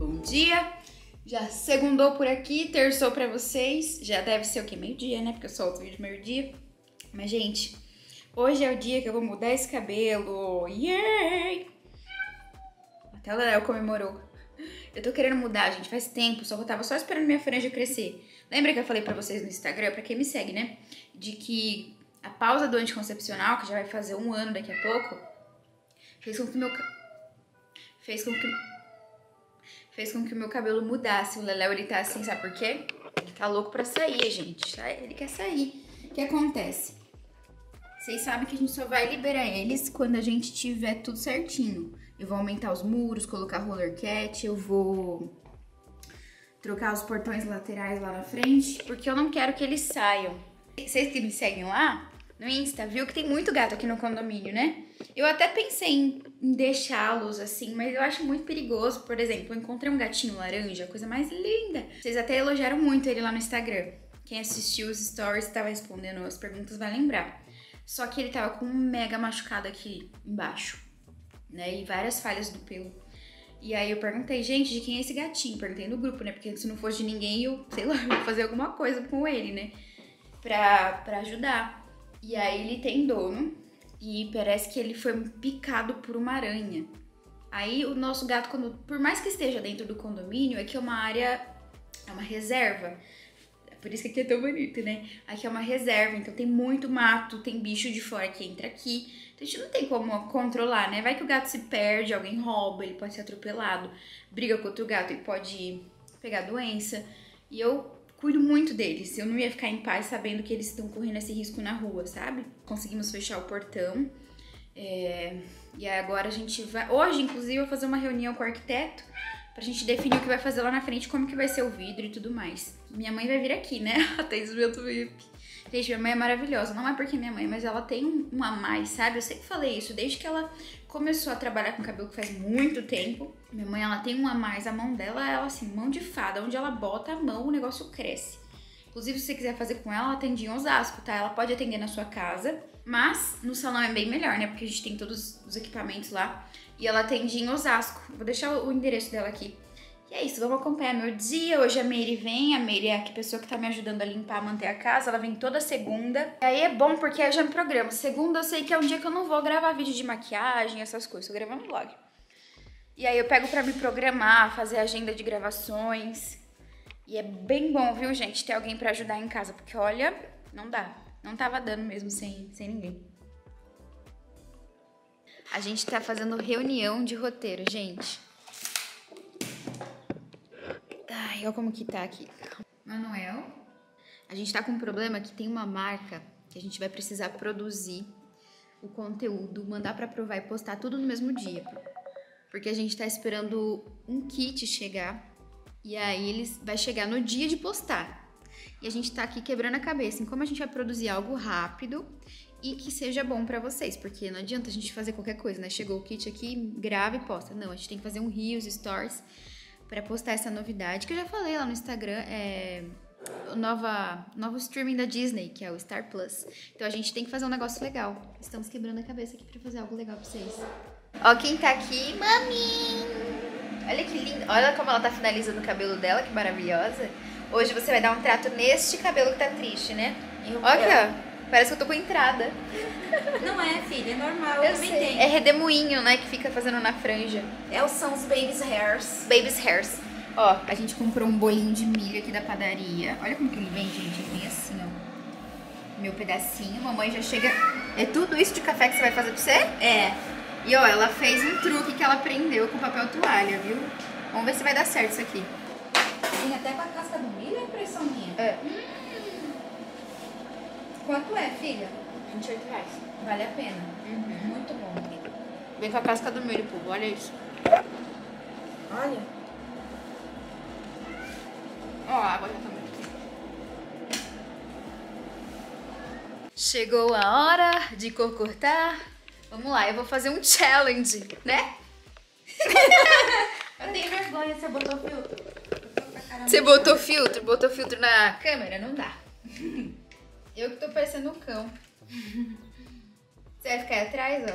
Bom dia! Já segundou por aqui, terçou pra vocês. Já deve ser o quê? Meio-dia, né? Porque eu solto o vídeo meio-dia. Mas, gente, hoje é o dia que eu vou mudar esse cabelo. Yay! Até o Léo comemorou. Eu tô querendo mudar, gente, faz tempo, só que eu tava só esperando minha franja crescer. Lembra que eu falei pra vocês no Instagram, pra quem me segue, né? De que a pausa do anticoncepcional, que já vai fazer 1 ano daqui a pouco, fez com que o meu cabelo mudasse. O Leléu, ele tá assim, sabe por quê? Ele tá louco pra sair, gente. Ele quer sair. O que acontece? Vocês sabem que a gente só vai liberar eles quando a gente tiver tudo certinho. Eu vou aumentar os muros, colocar roller cat, eu vou trocar os portões laterais lá na frente, porque eu não quero que eles saiam. Vocês que me seguem lá no Insta, viu que tem muito gato aqui no condomínio, né? Eu até pensei em deixá-los assim, mas eu acho muito perigoso. Por exemplo, eu encontrei um gatinho laranja, a coisa mais linda. Vocês até elogiaram muito ele lá no Instagram. Quem assistiu os stories e estava respondendo as perguntas vai lembrar. Só que ele tava com um mega machucado aqui embaixo, né? E várias falhas do pelo. E aí eu perguntei, gente, de quem é esse gatinho? Perguntei no grupo, né? Porque se não fosse de ninguém, eu, sei lá, vou fazer alguma coisa com ele, né? Pra ajudar. E aí ele tem dono e parece que ele foi picado por uma aranha. Aí o nosso gato, por mais que esteja dentro do condomínio, aqui é uma área, é uma reserva. Por isso que aqui é tão bonito, né? Aqui é uma reserva, então tem muito mato, tem bicho de fora que entra aqui. Então a gente não tem como controlar, né? Vai que o gato se perde, alguém rouba, ele pode ser atropelado. Briga com outro gato, ele pode pegar doença. E eu cuido muito deles. Eu não ia ficar em paz sabendo que eles estão correndo esse risco na rua, sabe? Conseguimos fechar o portão. E agora a gente vai... Hoje, inclusive, eu vou fazer uma reunião com o arquiteto pra gente definir o que vai fazer lá na frente, como que vai ser o vidro e tudo mais. Minha mãe vai vir aqui, né? Atendimento VIP. Gente, minha mãe é maravilhosa. Não é porque é minha mãe, mas ela tem um a mais, sabe? Eu sempre falei isso, desde que ela começou a trabalhar com cabelo, que faz muito tempo. Minha mãe, ela tem um a mais. A mão dela, ela assim, mão de fada. Onde ela bota a mão, o negócio cresce. Inclusive, se você quiser fazer com ela atende em Osasco, tá? Ela pode atender na sua casa, mas no salão é bem melhor, né? Porque a gente tem todos os equipamentos lá. E ela atende em Osasco. Vou deixar o endereço dela aqui. E é isso, vamos acompanhar meu dia. Hoje a Meire vem. A Meire é a pessoa que tá me ajudando a limpar, manter a casa. Ela vem toda segunda. E aí é bom porque eu já me programo. Segunda eu sei que é um dia que eu não vou gravar vídeo de maquiagem, essas coisas. Tô gravando vlog. E aí eu pego pra me programar, fazer agenda de gravações. E é bem bom, viu, gente, ter alguém pra ajudar em casa. Porque, olha, não dá. Não tava dando mesmo sem ninguém. A gente tá fazendo reunião de roteiro, gente. Ai, olha como que tá aqui. Manuel, a gente tá com um problema que tem uma marca que a gente vai precisar produzir o conteúdo, mandar pra provar e postar tudo no mesmo dia. Porque a gente tá esperando um kit chegar e aí ele vai chegar no dia de postar. E a gente tá aqui quebrando a cabeça em como a gente vai produzir algo rápido e que seja bom pra vocês, porque não adianta a gente fazer qualquer coisa, né? Chegou o kit aqui, grava e posta. Não, a gente tem que fazer um Reels, Stories pra postar essa novidade, que eu já falei lá no Instagram, o novo streaming da Disney, que é o Star Plus. Então a gente tem que fazer um negócio legal. Estamos quebrando a cabeça aqui pra fazer algo legal pra vocês. Ó quem tá aqui, mami! Olha que linda, olha como ela tá finalizando o cabelo dela, que maravilhosa. Hoje você vai dar um trato neste cabelo que tá triste, né? Olha aqui, ó. Parece que eu tô com entrada. Não é, filha, é normal, eu também tenho. É redemoinho, né, que fica fazendo na franja. São os baby's hairs. Baby's hairs. Ó, a gente comprou um bolinho de milho aqui da padaria. Olha como que ele vem, gente. Ele vem assim, ó. Meu pedacinho. Mamãe já chega... É tudo isso de café que você vai fazer pra você? É. E, ó, ela fez um truque que ela prendeu com papel toalha, viu? Vamos ver se vai dar certo isso aqui. Vem até com a casca do milho, é impressão minha. É. Quanto é, filha? R$28. Vale a pena. Muito bom. Vem com a casca do milho, povo. Olha isso. Olha. Ó, a água já tá muito. Chegou a hora de cortar. Vamos lá, eu vou fazer um challenge, né? Eu tenho vergonha, você botou filtro. Você botou filtro? Botou filtro na câmera? Não dá. Eu que tô parecendo um cão. Você vai ficar aí atrás, ó?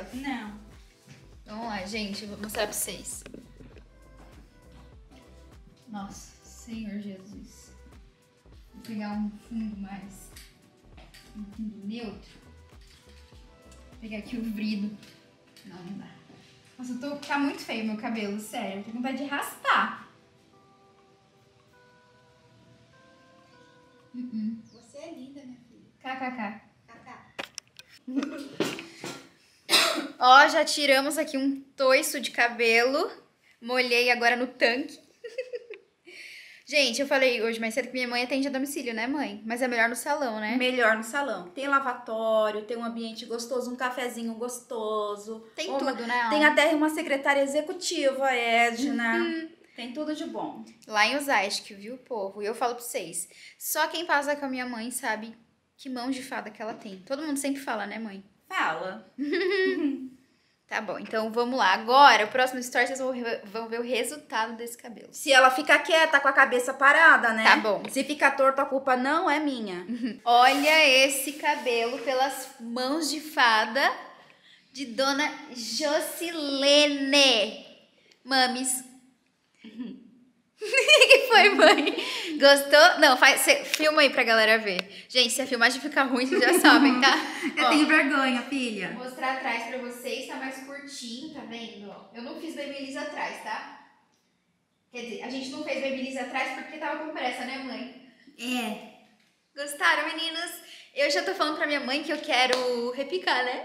Não. Vamos lá, gente. Eu vou mostrar pra vocês. Nossa, Senhor Jesus. Vou pegar um fundo mais... um fundo neutro. Vou pegar aqui o vrido. Não dá. Nossa, tá muito feio meu cabelo, sério. Eu tô com vontade de raspar. Você é linda, minha filha. KKK. Cacá. Ó, já tiramos aqui um toiço de cabelo. Molhei agora no tanque. Gente, eu falei hoje mais cedo que minha mãe atende a domicílio, né, mãe? Mas é melhor no salão, né? Melhor no salão. Tem lavatório, tem um ambiente gostoso, um cafezinho gostoso. Tem tudo, né? Tem até uma secretária executiva, a Edna. Tem tudo de bom. Lá em Osasco, viu, povo? E eu falo pra vocês, só quem passa com a minha mãe sabe que mão de fada que ela tem. Todo mundo sempre fala, né, mãe? Fala. Tá bom, então vamos lá. Agora, o próximo story, vocês vão ver o resultado desse cabelo. Se ela ficar quieta com a cabeça parada, né? Tá bom. Se ficar torto, a culpa não é minha. Olha esse cabelo pelas mãos de fada de Dona Jocilene. Mames. O que foi, mãe? Gostou? Não, filma aí pra galera ver. Gente, se a filmagem ficar ruim, vocês já sabem, tá? Eu tenho vergonha, filha. Vou mostrar atrás pra vocês, tá mais curtinho, tá vendo? Eu não fiz babyliss atrás, tá? Quer dizer, a gente não fez babyliss atrás porque tava com pressa, né, mãe? É. Gostaram, meninas? Eu já tô falando pra minha mãe que eu quero repicar, né?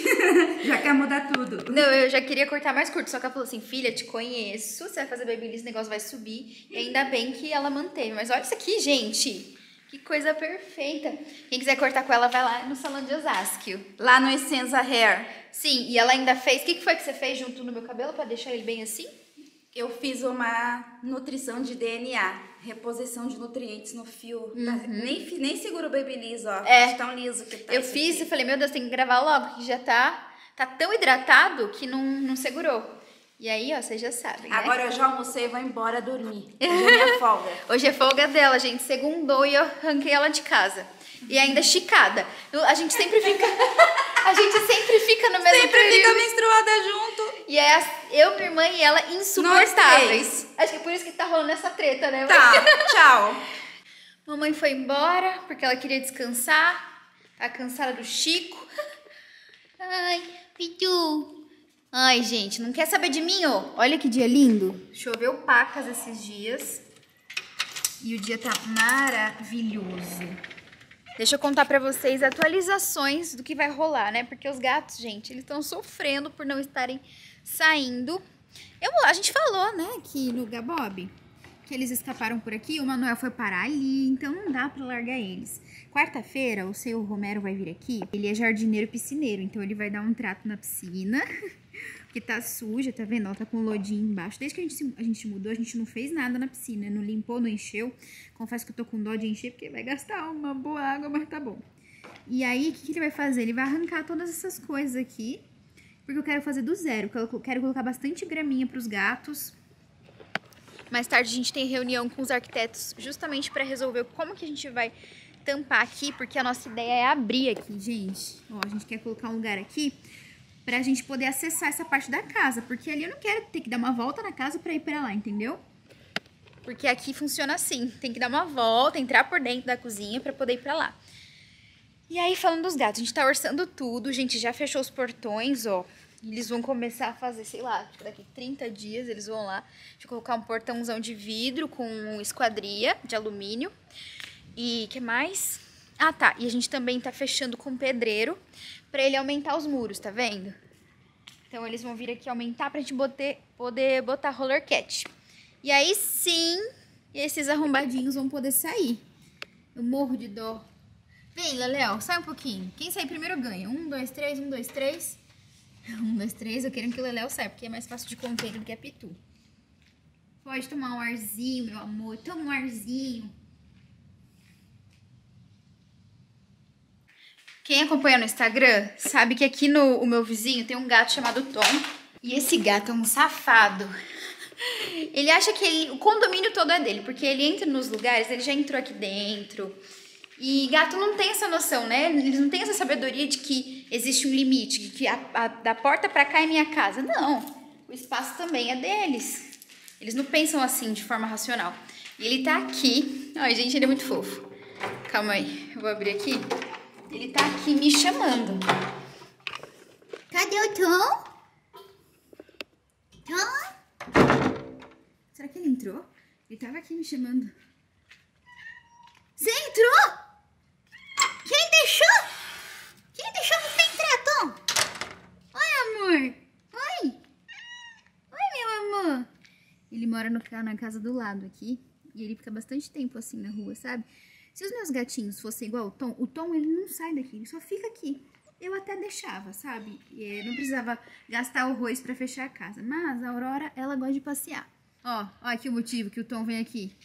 Já quer mudar tudo. Não, eu já queria cortar mais curto, só que ela falou assim, filha, te conheço, você vai fazer babyliss, o negócio vai subir. E ainda bem que ela manteve. Mas olha isso aqui, gente. Que coisa perfeita. Quem quiser cortar com ela, vai lá no salão de Osasco. Lá no Essenza Hair. Sim, e ela ainda fez... O que foi que você fez junto no meu cabelo pra deixar ele bem assim? Eu fiz uma nutrição de DNA, reposição de nutrientes no fio. Nem segura o babyliss, ó. É. De tão liso que tá. Eu fiz e falei, meu Deus, tem que gravar logo, porque já tá tão hidratado que não segurou. E aí, ó, vocês já sabem, né? Agora eu já almocei e vou embora dormir. Hoje é minha folga. Hoje é folga dela, gente. Segundou e eu arranquei ela de casa. E ainda chicada. A gente sempre fica... A gente sempre fica no mesmo Sempre período. fica menstruada junto. E é eu, minha irmã e ela insuportáveis. Acho que é por isso que tá rolando essa treta, né, mãe? Tá, tchau. Mamãe foi embora porque ela queria descansar. Tá cansada do Chico. Ai, Pitu. Ai, gente, não quer saber de mim, ó. Olha que dia lindo. Choveu pacas esses dias. E o dia tá maravilhoso. Deixa eu contar pra vocês atualizações do que vai rolar, né? Porque os gatos, gente, eles estão sofrendo por não estarem saindo. A gente falou, né, que no Gabob, que eles escaparam por aqui, o Manuel foi parar ali, então não dá pra largar eles. Quarta-feira, o seu Romero vai vir aqui, ele é jardineiro piscineiro, então ele vai dar um trato na piscina, que tá suja, tá vendo? Ela tá com um lodinho embaixo. Desde que a gente mudou, a gente não fez nada na piscina, não limpou, não encheu. Confesso que eu tô com dó de encher, porque vai gastar uma boa água, mas tá bom. E aí, o que ele vai fazer? Ele vai arrancar todas essas coisas aqui, porque eu quero fazer do zero. Eu quero colocar bastante graminha pros gatos. Mais tarde a gente tem reunião com os arquitetos justamente para resolver como que a gente vai tampar aqui, porque a nossa ideia é abrir aqui, gente. Ó, a gente quer colocar um lugar aqui pra gente poder acessar essa parte da casa, porque ali eu não quero ter que dar uma volta na casa pra ir pra lá, entendeu? Porque aqui funciona assim, tem que dar uma volta, entrar por dentro da cozinha pra poder ir pra lá. E aí, falando dos gatos, a gente tá orçando tudo, a gente já fechou os portões, ó. Eles vão começar a fazer, sei lá, daqui 30 dias eles vão lá. Deixa eu colocar um portãozão de vidro com esquadria de alumínio. E que mais? Ah, tá. E a gente também tá fechando com pedreiro pra ele aumentar os muros, tá vendo? Então eles vão vir aqui aumentar pra gente poder botar roller cat. E aí sim, esses arrombadinhos vão poder sair. Eu morro de dó. Vem, Leléo, sai um pouquinho. Quem sair primeiro ganha. 1, 2, 3, 1, 2, 3. 1, 2, 3. Eu quero que o Leléo saia, porque é mais fácil de conter do que a Pitu. Pode tomar um arzinho, meu amor. Toma um arzinho. Quem acompanha no Instagram sabe que aqui o meu vizinho tem um gato chamado Tom. E esse gato é um safado. Ele acha que o condomínio todo é dele, porque ele entra nos lugares, ele já entrou aqui dentro. E gato não tem essa noção, né? Eles não têm essa sabedoria de que existe um limite, de que da porta pra cá é minha casa. Não, o espaço também é deles. Eles não pensam assim de forma racional. E ele tá aqui. Ai, gente, ele é muito fofo. Calma aí, eu vou abrir aqui. Ele tá aqui me chamando. Cadê o Tom? Tom? Será que ele entrou? Ele tava aqui me chamando. Você entrou? Quem deixou? Quem deixou você entrar, Tom? Oi, amor. Oi. Oi, meu amor. Ele mora na casa do lado aqui. E ele fica bastante tempo assim na rua, sabe? Se os meus gatinhos fossem igual o Tom ele não sai daqui, ele só fica aqui. Eu até deixava, sabe? Não precisava gastar horrores pra fechar a casa. Mas a Aurora, ela gosta de passear. Ó aqui o motivo que o Tom vem aqui.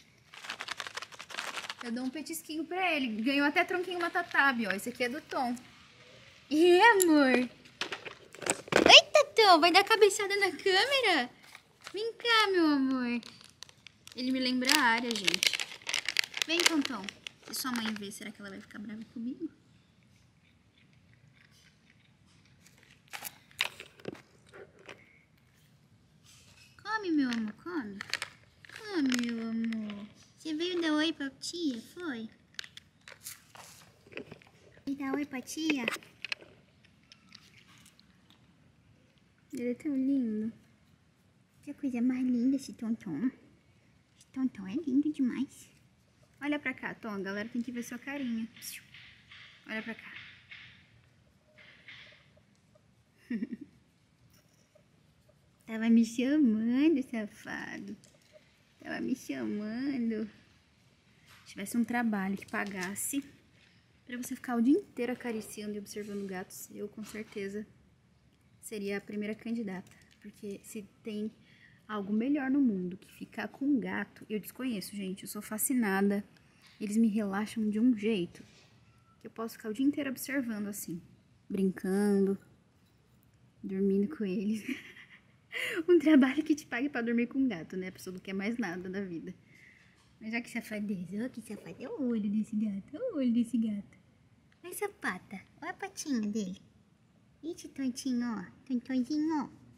Eu dou um petisquinho pra ele. Ganhou até tronquinho matatabe, ó. Esse aqui é do Tom. Amor. Eita, Tom, vai dar cabeçada na câmera? Vem cá, meu amor. Ele me lembra a área, gente. Vem, Tom. Se sua mãe ver, será que ela vai ficar brava comigo? Come, meu amor, come. Come, meu amor. Você veio dar oi pra tia, foi? Veio dar oi pra tia? Ele é tão lindo. Que coisa mais linda esse Tonton. Esse Tonton é lindo demais. Olha pra cá, Tom. A galera tem que ver sua carinha. Olha pra cá. Tava me chamando, safado. Tava me chamando. Se tivesse um trabalho que pagasse pra você ficar o dia inteiro acariciando e observando gatos, eu com certeza seria a primeira candidata. Porque se tem algo melhor no mundo que ficar com um gato, eu desconheço, gente. Eu sou fascinada. Eles me relaxam de um jeito que eu posso ficar o dia inteiro observando assim, brincando, dormindo com eles. Um trabalho que te pague pra dormir com um gato, né? A pessoa não quer mais nada da vida. Mas olha que safadeza, olha que safadeza. Olha o olho desse gato, olha o olho desse gato. Olha essa pata, olha a patinha dele. Esse tontinho, ó, tontonzinho, ó.